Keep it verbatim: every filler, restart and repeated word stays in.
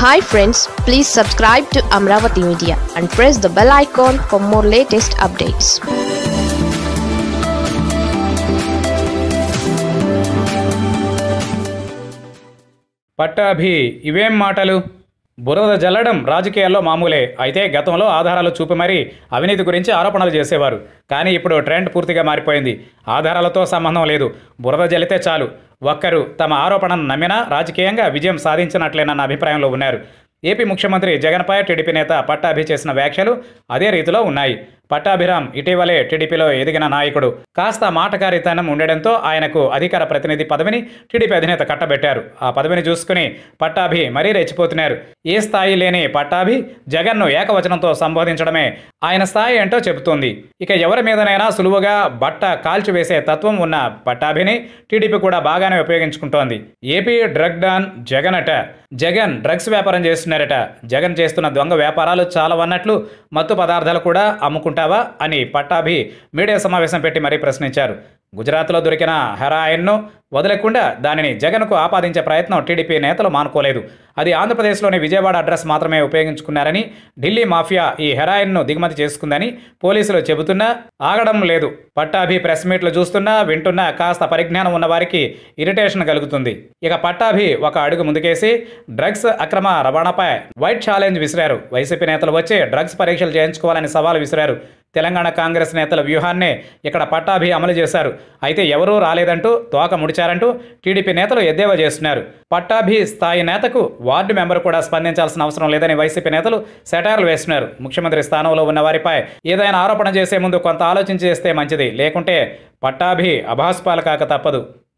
Hi friends, please subscribe to Amravati Media and press the bell icon for more latest updates. Pattabhi ఇవేం మాటలు? బురద జల్లడం రాజకీయాల్లో మామూలే. అయితే గతంలో ఆధారాలు చూపి మరీ అవినీతి గురించి ఆరోపణలు చేసేవారు. కానీ ఇప్పుడు ట్రెండ్ పూర్తిగా మారిపోయింది. ఆధారాలతో సంబంధం లేదు, బురద జల్లితే చాలు. ఒక్కరు తమ ఆరోపణను నమ్మినా రాజకీయంగా విజయం సాధించినట్లేనన్న అభిప్రాయంలో ఉన్నారు. ఏపీ ముఖ్యమంత్రి జగన్పై టీడీపీ నేత పట్టాభి చేసిన వ్యాఖ్యలు అదే రీతిలో ఉన్నాయి. పట్టాభిరామ్ ఇటీవలే టీడీపీలో ఎదిగిన నాయకుడు. కాస్త మాటకారితనం ఉండడంతో ఆయనకు అధికార ప్రతినిధి పదవిని టీడీపీ అధినేత కట్టబెట్టారు. ఆ పదవిని చూసుకుని పట్టాభి మరీ రెచ్చిపోతున్నారు. ఏ స్థాయి లేని పట్టాభి జగన్ను ఏకవచనంతో సంబోధించడమే ఆయన స్థాయి ఏంటో చెబుతోంది. ఇక ఎవరి మీదనైనా సులువుగా బట్ట కాల్చివేసే తత్వం ఉన్న పట్టాభిని టీడీపీ కూడా బాగానే ఉపయోగించుకుంటోంది. ఏపీ డ్రగ్ డాన్ జగన్ అట. జగన్ డ్రగ్స్ వ్యాపారం చేస్తున్నారట. జగన్ చేస్తున్న దొంగ వ్యాపారాలు చాలవన్నట్లు మత్తు పదార్థాలు కూడా అమ్ముకుంటావా అని పట్టాభి మీడియా సమావేశం పెట్టి మరీ ప్రశ్నించారు. గుజరాత్లో దొరికిన హెరాయిన్ను వదలకుండా దానిని జగన్కు ఆపాదించే ప్రయత్నం టీడీపీ నేతలు మానుకోలేదు. అది ఆంధ్రప్రదేశ్లోని విజయవాడ అడ్రస్ మాత్రమే ఉపయోగించుకున్నారని, ఢిల్లీ మాఫియా ఈ హెరాయిన్ను దిగుమతి చేసుకుందని పోలీసులు చెబుతున్నా ఆగడం లేదు. పట్టాభి ప్రెస్ మీట్లు చూస్తున్నా వింటున్నా కాస్త పరిజ్ఞానం ఉన్న వారికి ఇరిటేషన్ కలుగుతుంది. ఇక పట్టాభి ఒక అడుగు ముందుకేసి డ్రగ్స్ అక్రమ రవాణాపై వైట్ ఛాలెంజ్ విసిరారు. వైసీపీ నేతలు వచ్చి డ్రగ్స్ పరీక్షలు చేయించుకోవాలని సవాల్ విసిరారు. తెలంగాణ కాంగ్రెస్ నేతల వ్యూహాన్నే ఇక్కడ పట్టాభి అమలు చేశారు. అయితే ఎవరూ రాలేదంటూ తోక ముడిచారంటూ టీడీపీ నేతలు ఎద్దేవా చేస్తున్నారు. పట్టాభి స్థాయి నేతకు వార్డు మెంబర్ కూడా స్పందించాల్సిన అవసరం లేదని వైసీపీ నేతలు సెటార్లు వేస్తున్నారు. ముఖ్యమంత్రి స్థానంలో ఉన్న వారిపై ఏదైనా ఆరోపణ చేసే ముందు కొంత ఆలోచించి చేస్తే మంచిది. లేకుంటే పట్టాభి అభాస్పాలు కాక తప్పదు.